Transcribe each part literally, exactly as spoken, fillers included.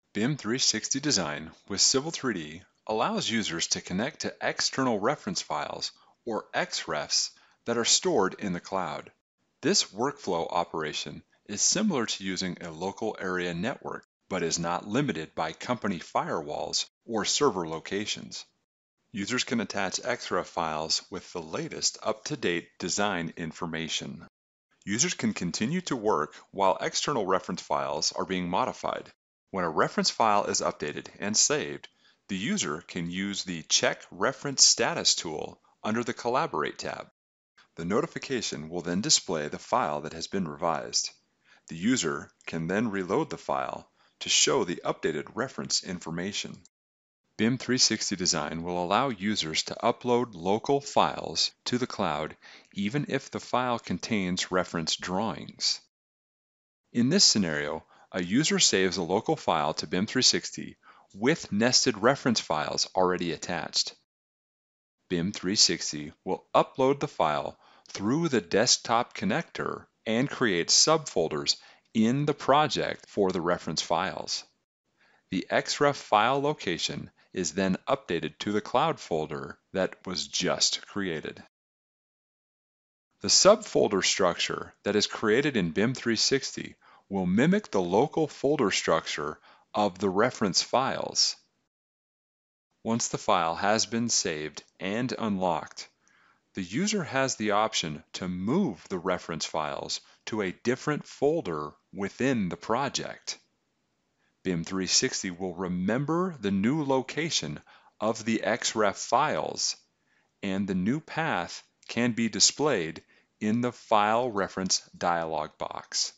B I M three sixty Design with Civil three D allows users to connect to external reference files, or X R E Fs, that are stored in the cloud. This workflow operation is similar to using a local area network, but is not limited by company firewalls or server locations. Users can attach X R E F files with the latest up-to-date design information. Users can continue to work while external reference files are being modified. When a reference file is updated and saved, the user can use the Check Reference Status tool under the Collaborate tab. The notification will then display the file that has been revised. The user can then reload the file to show the updated reference information. B I M three sixty Design will allow users to upload local files to the cloud even if the file contains reference drawings. In this scenario, a user saves a local file to B I M three sixty with nested reference files already attached. B I M three sixty will upload the file through the desktop connector and create subfolders in the project for the reference files. The X R E F file location is then updated to the cloud folder that was just created. The subfolder structure that is created in B I M three sixty will mimic the local folder structure of the reference files. Once the file has been saved and unlocked, the user has the option to move the reference files to a different folder within the project. B I M three sixty will remember the new location of the X R E F files, and the new path can be displayed in the File Reference dialog box.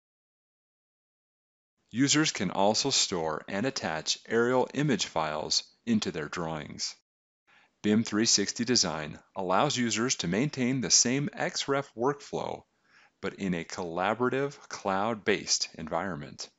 Users can also store and attach aerial image files into their drawings. B I M three sixty Design allows users to maintain the same X R E F workflow, but in a collaborative, cloud-based environment.